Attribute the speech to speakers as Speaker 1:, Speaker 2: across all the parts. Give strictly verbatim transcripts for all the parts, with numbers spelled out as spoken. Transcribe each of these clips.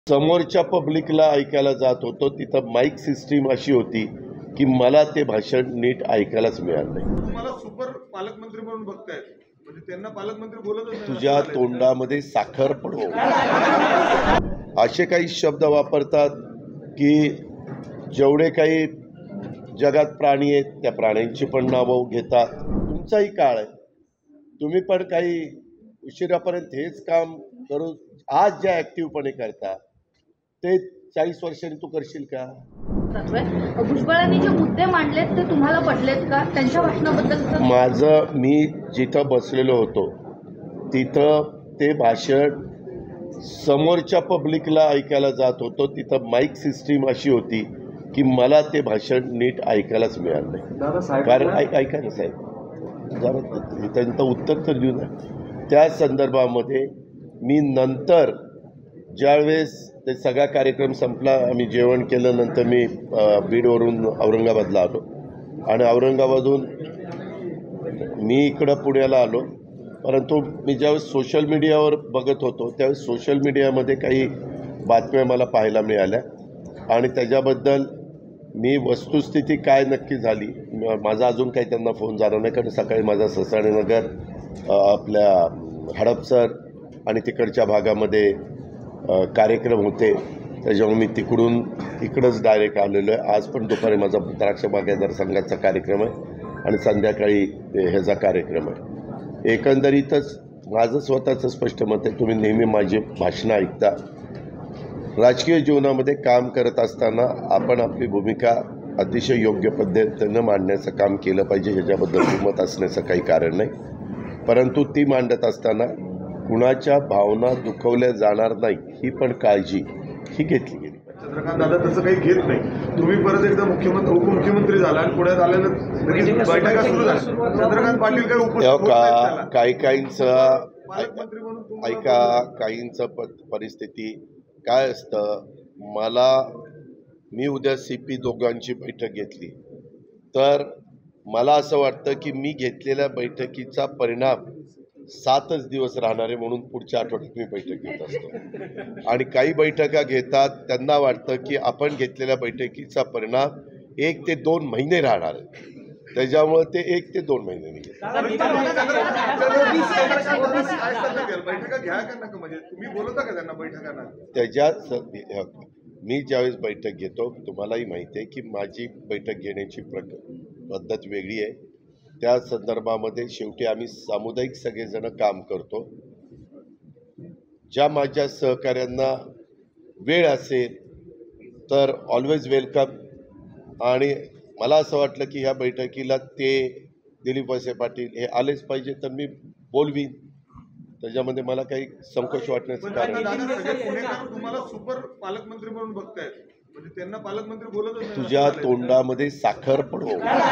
Speaker 1: समोरच्या पब्लिकला ऐकायला जात होतो तिथं माईक सिस्टीम अशी होती की मला ते भाषण नीट ऐकायलाच मिळालं नाही.
Speaker 2: तुम्हाला सुपर पालकमंत्री म्हणून बघतायत, म्हणजे त्यांना पालकमंत्री बोलतच नाही.
Speaker 1: तुझ्या तोंडामध्ये साखर पडो असे काही शब्द वापरतात की जेवढे काही जगात प्राणी आहेत त्या प्राण्यांची पण नावं घेतात. तुमचाही काळ आहे, तुम्ही पण काही उशिरापर्यंत हेच काम करून आज ज्या ॲक्टिव्हपणे करता ते चाळीस वर्षांनी तू करशील का?
Speaker 3: भुजबळांनी जे मुद्दे मांडलेत ते तुम्हाला पटलेत का? त्यांच्या भाषणाबद्दल
Speaker 1: माझं मी जिथं बसलेलो होतो तिथं ते भाषण समोरच्या पब्लिकला ऐकायला जात होतो. तिथं माईक सिस्टीम अशी होती की मला ते भाषण नीट ऐकायलाच मिळालं नाही. कारण ऐक ऐका ना साहेब, जरा त्यांचं उत्तर तर देऊ ना. त्या संदर्भामध्ये मी नंतर ज्यावेळेस ते सगळा कार्यक्रम संपला, आम्ही जेवण केल्यानंतर मी बीडवरून औरंगाबादला आलो आणि औरंगाबादहून मी इकडं पुण्याला आलो. परंतु मी ज्यावेळेस सोशल मीडियावर बघत होतो त्यावेळेस सोशल मीडियामध्ये काही बातम्या मला पाहायला मिळाल्या आणि त्याच्याबद्दल मी वस्तुस्थिती काय नक्की झाली माझा अजून काही त्यांना फोन झाला नाही. कारण सकाळी माझा ससाणेनगर आपल्या हडपसर आणि तिकडच्या भागामध्ये कार्यक्रम होते, त्याच्यामुळे मी तिकडून इकडंच डायरेक्ट आलेलो आहे. आज पण दुपारी माझा द्राक्ष बागायतदार संघाचा कार्यक्रम आहे आणि संध्याकाळी ह्याचा कार्यक्रम आहे. एकंदरीतच माझं स्वतःचं स्पष्ट मत आहे, तुम्ही नेहमी माझी भाषणं ऐकता. राजकीय जीवनामध्ये काम करत असताना आपण आपली भूमिका अतिशय योग्य पद्धतीनं मांडण्याचं काम केलं पाहिजे, ह्याच्याबद्दल दुमत असण्याचं काही कारण नाही. परंतु ती मांडत असताना कुणाच्या भावना दुखवल्या जाणार नाही ही पण काळजी ही घेतली गेली.
Speaker 2: चंद्रकांत दादा तसं काही घेत नाही. तुम्ही परत एकदा मुख्यमंत्री उपमुख्यमंत्री झाला आणि पुण्यात आल्यानं बैठका सुरू झाल्या. चंद्रकांत पाटील काय उपस्थित
Speaker 1: का काही काहींचं ऐका काहींचं प परिस्थिती काय असतं. मला मी उद्या सी पी दोघांची बैठक घेतली तर मला असं वाटतं की मी घेतलेल्या बैठकीचा परिणाम सातच दिवस राहणारे म्हणून पुढच्या आठवड्यात मी बैठक घेत असतो. आणि काही बैठका घेतात त्यांना वाटतं की आपण घेतलेल्या बैठकीचा परिणाम एक ते दोन महिने राहणार आहे, त्याच्यामुळे ते एक ते दोन महिने नाही. त्याच्या मी ज्यावेळेस बैठक घेतो तुम्हालाही माहिती आहे की माझी बैठक घेण्याची प्र पद्धत वेगळी आहे. त्या संदर्भामध्ये शेवटी आम्ही सामुदायिक सगळेजण काम करतो. ज्या माझ्या सहकाऱ्यांना वेळ असेल तर ऑलवेज वेलकम. आणि मला असं वाटलं की ह्या बैठकीला ते दिलीप वळसे पाटील हे आलेच पाहिजे तर मी बोलवीन, त्याच्यामध्ये मला काही संकोच वाटण्याचं कारण नाही.
Speaker 2: तुम्हाला सुपर पालकमंत्री म्हणून बघतायत, म्हणजे त्यांना पालकमंत्री बोलतच नाही.
Speaker 1: तुझ्या तोंडामध्ये साखर पडो.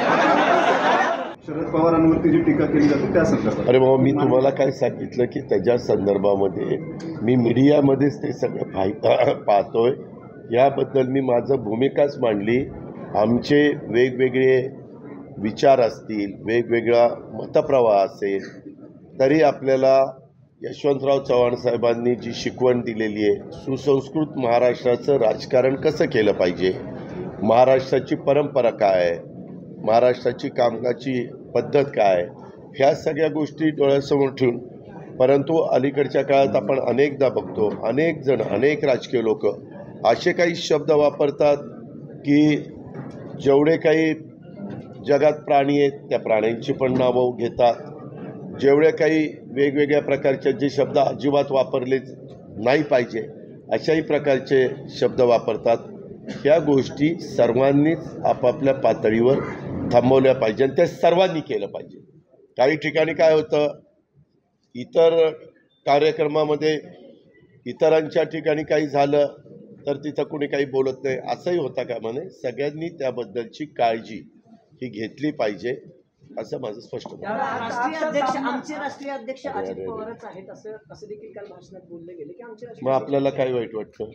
Speaker 2: शरद पवारांवरती जी टीका केली जाते त्या संदर्भात
Speaker 1: अरे बाबा मी तुम्हाला काय सांगितलं की त्याच्या संदर्भामध्ये मी मीडियामध्येच ते सगळं पाह पाहतोय. याबद्दल मी माझं भूमिकाच मांडली. आमचे वेगवेगळे विचार असतील, वेगवेगळा मतप्रवाह असेल, तरी आपल्याला यशवंतराव चव्हाण साहेबांनी जी शिकवण दिलेली आहे, सुसंस्कृत महाराष्ट्राचं राजकारण कसं केलं पाहिजे, महाराष्ट्राची परंपरा काय आहे, महाराष्ट्राची कामकाची पद्धत काय, ह्या सगळ्या गोष्टी डोळ्यासमोर ठेवून. परंतु अलीकडच्या काळात आपण अनेकदा बघतो अनेक जण अनेक राजकीय लोक असे काही शब्द वापरतात की जेवढे काही जगात प्राणी आहेत त्या प्राण्यांची पण नावं घेतात. जेवढे काही वेगवेगळ्या प्रकारचे जे शब्द अजिबात वापरले नाही पाहिजे अशाही प्रकारचे शब्द वापरतात. ह्या गोष्टी सर्वांनीच आपापल्या पातळीवर थांबवल्या पाहिजे आणि त्या सर्वांनी केलं पाहिजे. काही ठिकाणी काय होतं, इतर कार्यक्रमामध्ये इतरांच्या ठिकाणी काही झालं तर तिथं कुणी काही बोलत नाही असंही होता का म्हणे. सगळ्यांनी त्याबद्दलची काळजी ही घेतली पाहिजे असं माझं स्पष्ट मत आहे.
Speaker 4: राष्ट्रीय अध्यक्ष आमचे राष्ट्रीय अध्यक्ष अजित पवारच आहेत असं असं देखील काल भाषणात बोलले गेले की आमचे.
Speaker 1: मग आपल्याला काय वाईट वाटतं?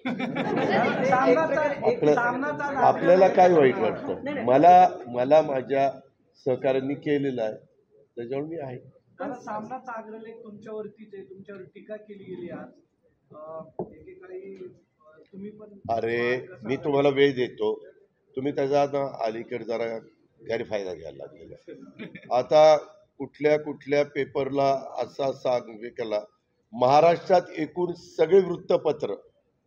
Speaker 1: आपल्या आपल्याला काय वाईट वाटतं? मला मला माझ्या सहकाऱ्यांनी केलेलं आहे त्याच्यावर मी आहे.
Speaker 4: सामनाचा अग्रलेख तुमच्यावरतीच आहे, तुमच्यावर टीका केली गेली आज. एकेकाळी
Speaker 1: अरे मी तुम्हाला वेळ देतो, तुम्ही त्याचा ना अलीकडे जरा गैरफायदा घ्यायला लागलेला. आता कुठल्या कुठल्या पेपरला असा सांग केला, महाराष्ट्रात एकूण सगळे वृत्तपत्र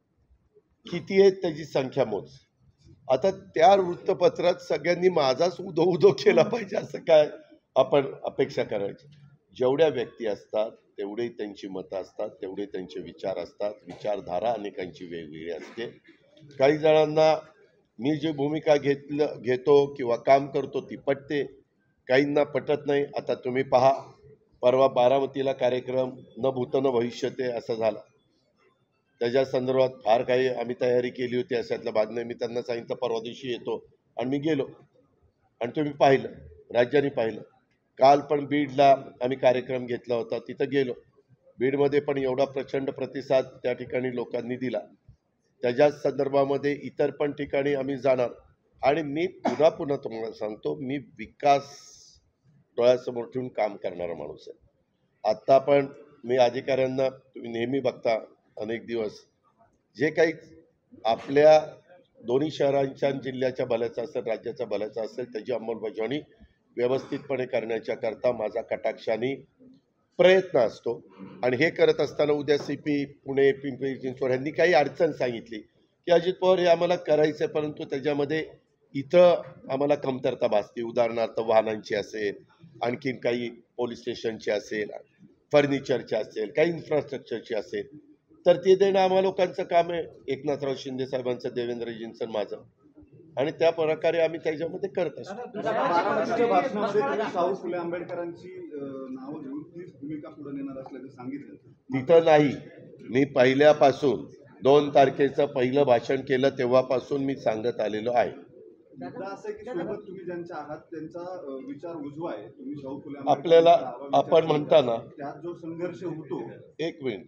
Speaker 1: किती आहेत त्याची संख्या मोज. आता त्या वृत्तपत्रात सगळ्यांनी माझाच उदो उदो केला पाहिजे असं काय आपण अपेक्षा करायची. जेवढ्या व्यक्ती असतात तेवढे त्यांची मतं असतात, तेवढे त्यांचे विचार असतात. विचारधारा अनेकांची वेगवेगळी असते. काही जणांना मी जी भूमिका घेतलं घेतो किंवा काम करतो ती पटते, काहींना पटत नाही. आता तुम्ही पहा, परवा बारामतीला कार्यक्रम न भूत न भविष्यते असं झालं. त्याच्या संदर्भात फार काही आम्ही तयारी केली होती. अशातल्या भाग नाही. मी त्यांना सांगितलं परवा दिवशी येतो आणि मी गेलो आणि तुम्ही पाहिलं, राज्याने पाहिलं. काल पण बीडला आम्ही कार्यक्रम घेतला होता, तिथं गेलो. बीडमध्ये पण एवढा प्रचंड प्रतिसाद त्या ठिकाणी लोकांनी दिला. त्याच्याच संदर्भामध्ये इतर पण ठिकाणी आम्ही जाणार. आणि मी पुन्हा पुन्हा तुम्हाला सांगतो, मी विकास डोळ्यासमोर ठेवून काम करणारा माणूस आहे. आत्ता पण मी अधिकाऱ्यांना, तुम्ही नेहमी बघता अनेक दिवस, जे काही आपल्या दोन्ही शहरांच्या जिल्ह्याच्या भल्याचं असेल, राज्याच्या भल्याचं असेल, त्याची अंमलबजावणी व्यवस्थितपणे करण्याच्या करता माझा कटाक्षाने प्रयत्न असतो. आणि हे करत असताना उद्या सी पी पुणे, पिंपरी चिंचवड यांनी काही अडचण सांगितली की अजित पवार हे आम्हाला करायचं आहे, परंतु त्याच्यामध्ये इथं आम्हाला कमतरता भासते. उदाहरणार्थ वाहनांची असेल, आणखीन काही पोलीस स्टेशनची असेल, फर्निचरची असेल, काही इन्फ्रास्ट्रक्चरची असेल, तर ते देणं आम्हा लोकांचं काम आहे. एकनाथराव शिंदे साहेबांचं, देवेंद्रजींचं, माझं. आणि त्या प्रकारे आम्ही त्याच्यामध्ये करत असतो.
Speaker 5: बारामतीच्या भाषणामध्ये त्यांनी शाहू फुले आंबेडकरांची नावं घेऊन तीच भूमिका पुढे नेणार असल्याचं सांगितलं.
Speaker 1: तिथं नाही, मी पहिल्यापासून दोन तारखेचं पहिलं भाषण केलं तेव्हापासून मी सांगत आलेलो आहे.
Speaker 5: मुद्दा असं आहे की सोबत तुम्ही ज्यांच्या आहात त्यांचा विचार उजवा आहे. तुम्ही शाहू फुले
Speaker 1: आपल्याला आपण म्हणता ना,
Speaker 5: त्यात जो संघर्ष होतो.
Speaker 1: एक मिनिट,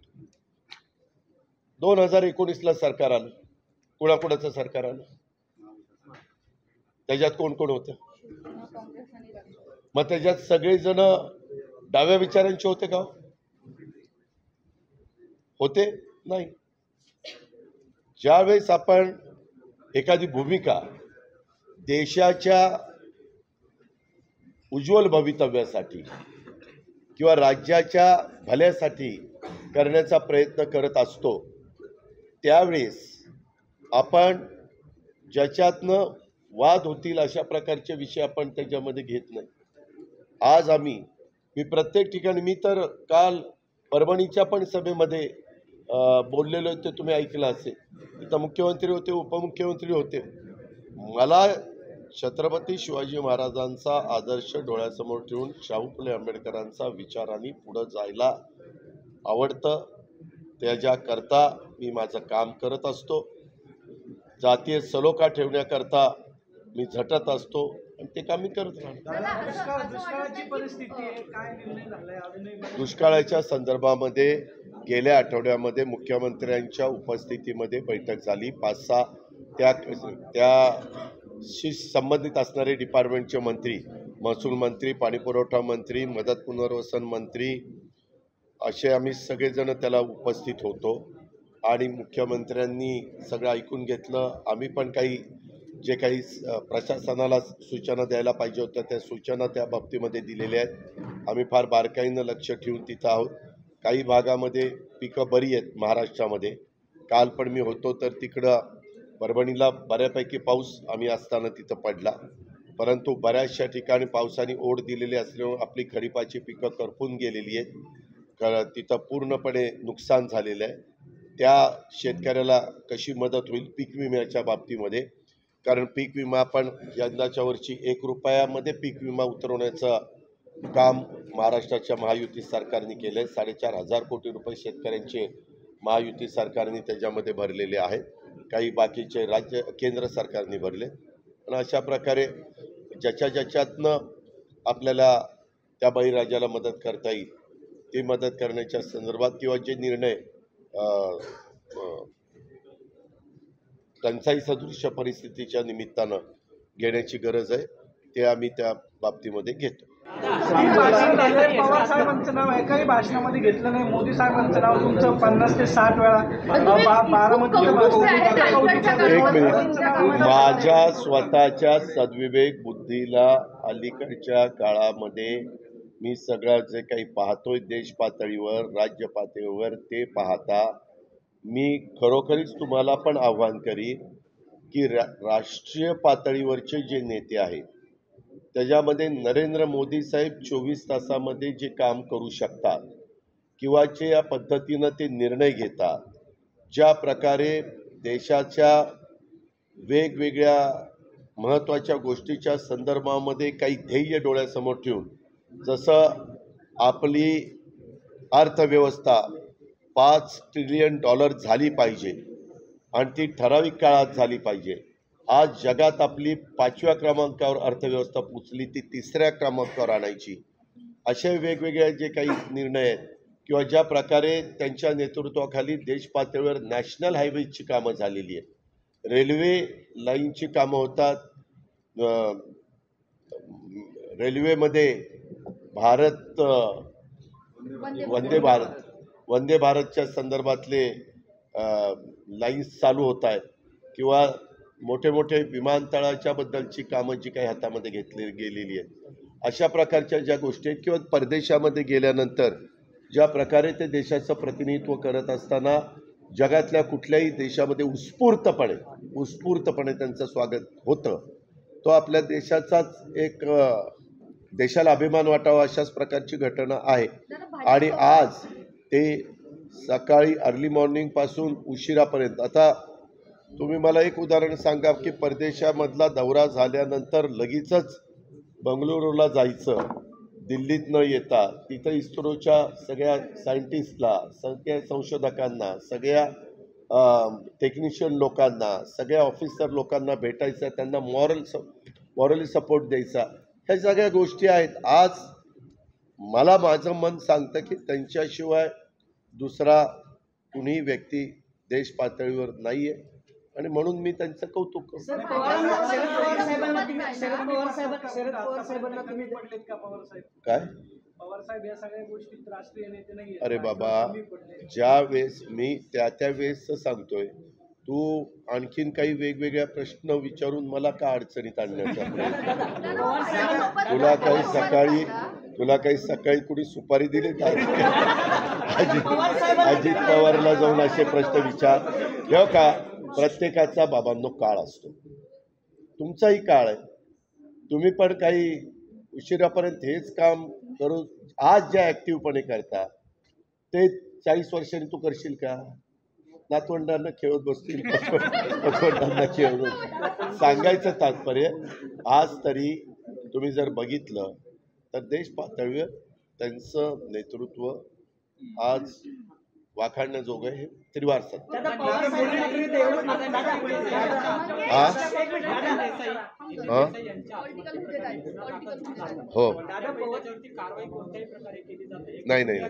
Speaker 1: दोन हजार एकोणीसला सरकार आलं, कुणाकुणाचं सरकार आलं, त्याच्यात कोण कोण होतं? मग त्याच्यात सगळेजण डाव्या विचारांचे होते का? होते नाही. ज्यावेळेस आपण एखादी भूमिका देशाच्या उज्ज्वल भवितव्यासाठी किंवा राज्याच्या भल्यासाठी करण्याचा प्रयत्न करत असतो, त्यावेळेस आपण ज्याच्यातनं वाद होतील अशा प्रकारचे विषय आपण त्याच्यामध्ये घेत नाही. आज आम्ही मी प्रत्येक ठिकाणी, मी तर काल परभणीच्या पण सभेमध्ये बोललेलो होते, तुम्ही ऐकलं असेल. तिथं मुख्यमंत्री होते, उपमुख्यमंत्री होते. मला छत्रपती शिवाजी महाराजांचा आदर्श डोळ्यासमोर ठेवून शाहू फुले आंबेडकरांचा विचारांनी पुढं जायला आवडतं. त्याच्याकरता मी माझं काम करत असतो. जातीय सलोखा ठेवण्याकरता मी झटत असतो आणि ते काम मी करत राहतो. दुष्काळाच्या संदर्भामध्ये गेल्या आठवड्यामध्ये मुख्यमंत्र्यांच्या उपस्थितीमध्ये बैठक झाली. पाच सहा त्या त्याशी संबंधित असणारे डिपार्टमेंटचे मंत्री, महसूल मंत्री, पाणीपुरवठा मंत्री, मदत पुनर्वसन मंत्री, असे आम्ही सगळेजण त्याला उपस्थित होतो. आणि मुख्यमंत्र्यांनी सगळं ऐकून घेतलं. आम्ही पण काही जे काही प्रशासनाला सूचना द्यायला पाहिजे होत्या त्या सूचना त्या बाबतीमध्ये दिलेल्या आहेत. आम्ही फार बारकाईनं लक्ष ठेवून तिथं आहोत. काही भागामध्ये पिकं बरी आहेत महाराष्ट्रामध्ये. काल पण मी होतो तर तिकडं परभणीला बऱ्यापैकी पाऊस आम्ही असताना तिथं पडला, परंतु बऱ्याचशा ठिकाणी पावसाने ओढ दिलेली असल्यामुळे आपली खरीपाची पिकं करपून गेलेली आहेत. क तिथं पूर्णपणे नुकसान झालेलं आहे. त्या शेतकऱ्याला कशी मदत होईल पीक विम्याच्या बाबतीमध्ये, कारण पीक विमा पण यंदाच्या वर्षी एक रुपयामध्ये पीक विमा उतरवण्याचं काम महाराष्ट्राच्या महायुती सरकारने केलं आहे. साडेचार हजार कोटी रुपये शेतकऱ्यांचे महायुती सरकारने त्याच्यामध्ये भरलेले आहेत. काही बाकीचे राज्य केंद्र सरकारने भरले. आणि अशा प्रकारे ज्याच्या ज्याच्यातनं आपल्याला त्या बळीराजाला मदत करता येईल ती मदत करण्याच्या संदर्भात किंवा जे निर्णय टंचाई सदृश्य परिस्थितीच्या निमित्तानं घेण्याची गरज आहे ते आम्ही त्या बाबतीमध्ये घेतो.
Speaker 6: भाषण झालंय, पवार साहेबांचं नाव एकाही भाषणामध्ये घेतलं नाही. मोदी साहेबांचं नाव तुमचं पन्नास ते साठ वेळा
Speaker 3: तुम्ही
Speaker 6: बा-
Speaker 3: खूप
Speaker 6: बारामतीच्या
Speaker 3: कंजूस आहे,
Speaker 6: बाजूला-
Speaker 3: तालुक्याच्या
Speaker 1: एक मिनिट.
Speaker 3: गावात-
Speaker 1: माझ्या स्वतःच्या सद्विवेक बुद्धीला अलीकडच्या काळामध्ये मी सगळं जे काही पाहतोय देश पातळीवर, राज्य पातळीवर, ते पाहता मी खरोखरीच तुम्हाला पण आव्हान करीन की रा राष्ट्रीय पातळीवरचे जे नेते आहेत त्याच्यामध्ये नरेंद्र मोदी साहेब चोवीस तासामध्ये जे काम करू शकतात किंवा जे या पद्धतीनं ते निर्णय घेतात, ज्या प्रकारे देशाच्या वेगवेगळ्या महत्त्वाच्या गोष्टीच्या संदर्भामध्ये काही ध्येय डोळ्यासमोर ठेवून, जसं आपली अर्थव्यवस्था पाच ट्रिलियन डॉलर झाली पाहिजे आणि ती ठराविक काळात झाली पाहिजे. आज जगात आपली पाचव्या क्रमांकावर अर्थव्यवस्था पोचली, ती तिसऱ्या क्रमांकावर आणायची. असे वेगवेगळे जे काही निर्णय आहेत किंवा ज्या प्रकारे त्यांच्या नेतृत्वाखाली देश पातळीवर नॅशनल हायवेजची कामं झालेली आहेत, रेल्वे लाईनची कामं होतात, रेल्वेमध्ये भारत वंदे भारत वंदे भारतच्या संदर्भातले लाईन्स चालू होत आहेत किंवा मोठे मोठे विमानतळाच्या बद्दलची कामं जी काही हातामध्ये घेतली गेलेली आहेत, अशा प्रकारच्या ज्या गोष्टी आहेत किंवा परदेशामध्ये गेल्यानंतर ज्या प्रकारे ते देशाचं प्रतिनिधित्व करत असताना जगातल्या कुठल्याही देशामध्ये उत्स्फूर्तपणे उत्स्फूर्तपणे त्यांचं स्वागत होतं. तो आपल्या देशाचाच एक देशाला अभिमान वाटावा अशाच प्रकारची घटना आहे. आणि आज ते सकाळी अर्ली मॉर्निंगपासून उशिरापर्यंत, आता तुम्ही मला एक उदाहरण सांगा की परदेशामधला दौरा झाल्यानंतर लगेचच बंगळुरूला जायचं, दिल्लीत न येता तिथं इस्रोच्या सगळ्या सायंटिस्टला, सगळ्या संशोधकांना, सगळ्या टेक्निशियन लोकांना, सगळ्या ऑफिसर लोकांना भेटायचं, त्यांना मॉरल स मॉरली सपोर्ट द्यायचा, ह्या सगळ्या गोष्टी आहेत. आज मला माझं मन सांगतं की त्यांच्याशिवाय दुसरा कुणी व्यक्ती देश पातळीवर नाही आहे आणि म्हणून मी त्यांचं कौतुक करतो.
Speaker 4: शरद पवार साहेबांना तुम्ही शरद पवार साहेब शरद पवार साहेबांना तुम्ही
Speaker 6: पडलेत का पवार साहेब?
Speaker 1: काय
Speaker 6: पवार साहेब या सगळ्या गोष्टीत राष्ट्रीय नेते नाही?
Speaker 1: अरे बाबा, ज्या वेळेस मी त्या त्या वेळेसचं सांगतोय, तू आणखीन काही वेगवेगळ्या प्रश्न विचारून मला का अडचणीत आणण्याचा तुला काही सकाळी तुला काही सकाळी कुणी सुपारी दिली का? अजित अजित पवारला जाऊन असे प्रश्न विचार ठेव का? प्रत्येकाचा बाबांनो काळ असतो, तुमचाही काळ आहे. तुम्ही पण काही उशिरापर्यंत हेच काम करू आज ज्या ॲक्टिव्हपणे करता ते चाळीस वर्षांनी तू करशील का? नातवंडांना खेळत बसतील, नातवंडांना खेळत. सांगायचं तात्पर्य, आज तरी तुम्ही जर बघितलं तर देश पातळीवर त्यांचं नेतृत्व आज वाखाणण्याजोगं हे त्रिवार सत्य. हो नाही नाही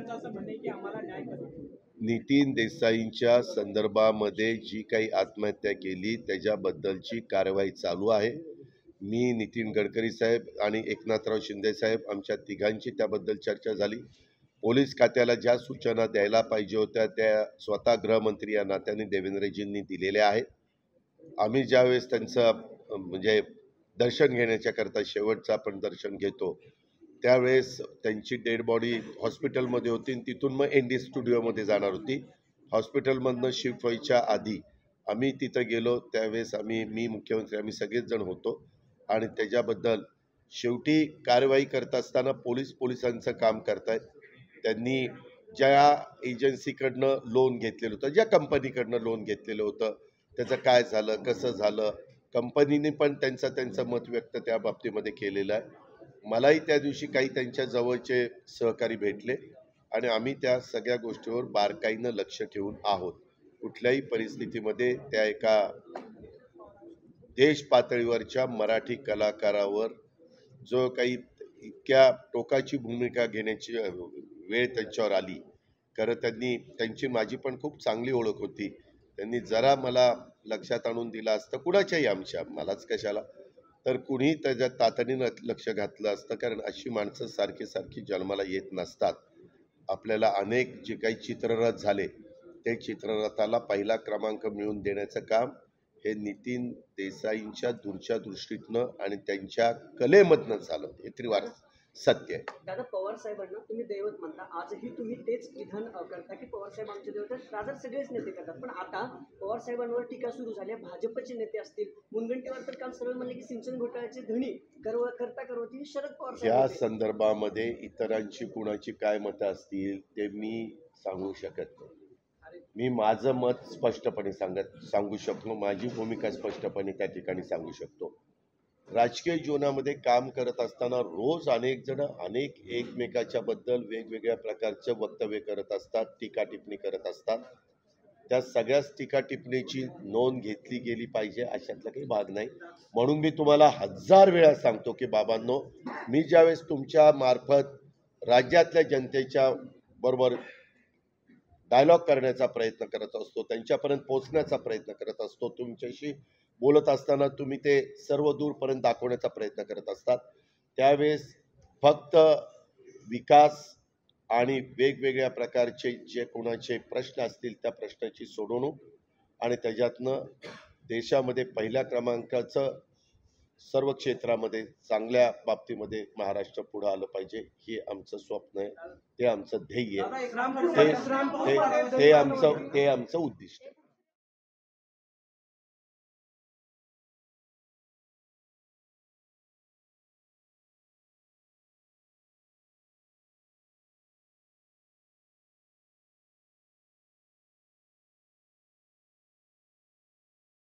Speaker 1: नितीन देसाईंच्या संदर्भामध्ये जी काही आत्महत्या केली त्याच्याबद्दलची कारवाई चालू आहे. मी, नितीन गडकरी साहेब आणि एकनाथराव शिंदे साहेब आमच्या तिघांची त्याबद्दल चर्चा झाली. पोलीस खात्याला ज्या सूचना द्यायला पाहिजे होत्या त्या स्वतः गृहमंत्री या नात्याने देवेंद्रजींनी दिलेल्या आहेत. आम्ही ज्यावेळेस त्यांचं म्हणजे दर्शन घेण्याच्याकरता शेवटचं आपण दर्शन घेतो त्यावेळेस त्यांची डेड बॉडी हॉस्पिटलमध्ये होती आणि तिथून मग एन डी स्टुडिओमध्ये जाणार होती. हॉस्पिटलमधनं शिफ्ट व्हायच्या आधी आम्ही तिथं गेलो, त्यावेळेस आम्ही मी मुख्यमंत्री आम्ही सगळेच जण होतो आणि त्याच्याबद्दल शेवटी कारवाई करत असताना पोलीस पोलिसांचं काम करतायत. त्यांनी ज्या एजन्सीकडनं लोन घेतलेलं होतं, ज्या कंपनीकडनं लोन घेतलेलं होतं त्याचं काय झालं, कसं झालं, कंपनीने पण त्यांचं त्यांचं मत व्यक्त त्या बाबतीमध्ये केलेलं आहे. मलाही त्या दिवशी काही त्यांच्या जवळचे सहकारी भेटले आणि आम्ही त्या सगळ्या गोष्टीवर बारकाईनं लक्ष ठेवून आहोत. कुठल्याही परिस्थितीमध्ये त्या एका देश पातळीवरच्या मराठी कलाकारावर जो काही इतक्या टोकाची भूमिका घेण्याची वेळ त्यांच्यावर आली. खरं त्यांनी त्यांची माझी पण खूप चांगली ओळख होती. त्यांनी जरा मला लक्षात आणून दिलं असतं, कुणाच्याही आमच्या, मलाच कशाला, तर कुणी त्याच्यात तातडीनं लक्ष घातलं असतं, कारण अशी माणसं सारखी सारखी जन्माला येत नसतात. आपल्याला अनेक जे काही चित्ररथ झाले ते चित्ररथाला पहिला क्रमांक मिळवून देण्याचं काम हे नितीन देसाईंच्या दूरच्या दृष्टीतनं आणि त्यांच्या कलेमधनं झालं, हे त्रिवार सत्य आहे.
Speaker 4: दादा, पवार साहेबांना तुम्ही दैवत म्हणता, आजही तुम्ही तेच विधान अ, करता की पवार साहेब आमचे दैवत आहेत. राजर सगळेच नेते करतात, पण आता पवार साहेबांवर टीका सुरू झाली आहे. भाजपचे नेते असतील, मुनगंटीवार तर काल सरळ म्हणले की सिंचन घोटाळ्याचे धनी करव करता करवती शरद पवार साहेब
Speaker 1: या
Speaker 4: होते.
Speaker 1: संदर्भामध्ये इतरांची कुणाची काय मतं असतील ते मी सांगू शकत नाही. मी माझं मत स्पष्टपणे सांगत सांगू शकतो, माझी भूमिका स्पष्टपणे त्या ठिकाणी सांगू शकतो. राजकीय जीवनामध्ये काम करत असताना रोज अनेक जण अनेक एकमेकाच्या बद्दल वेगवेगळ्या प्रकारचं वक्तव्य करत असतात, टीका टिप्पणी करत असतात. त्या सगळ्याच टीका टिप्पणीची नोंद घेतली गेली पाहिजे अशातला काही भाग नाही. म्हणून मी तुम्हाला हजार वेळा सांगतो की बाबांनो, मी ज्यावेळेस तुमच्या मार्फत राज्यातल्या जनतेच्या बरोबर डायलॉग करण्याचा प्रयत्न करत असतो, त्यांच्यापर्यंत पोहोचण्याचा प्रयत्न करत असतो, तुमच्याशी बोलत असताना तुम्ही ते सर्व दूरपर्यंत दाखवण्याचा प्रयत्न करत असतात, त्यावेळेस फक्त विकास आणि वेगवेगळ्या प्रकारचे जे कोणाचे प्रश्न असतील त्या प्रश्नाची सोडवणूक आणि त्याच्यातनं देशामध्ये पहिल्या क्रमांकाचं सर्व क्षेत्रामध्ये चांगल्या बाबतीमध्ये महाराष्ट्र पुढं आलं पाहिजे, हे आमचं स्वप्न आहे, ते आमचं ध्येय आहे, ते ते- ते आमचं ते आमचं उद्दिष्ट आहे.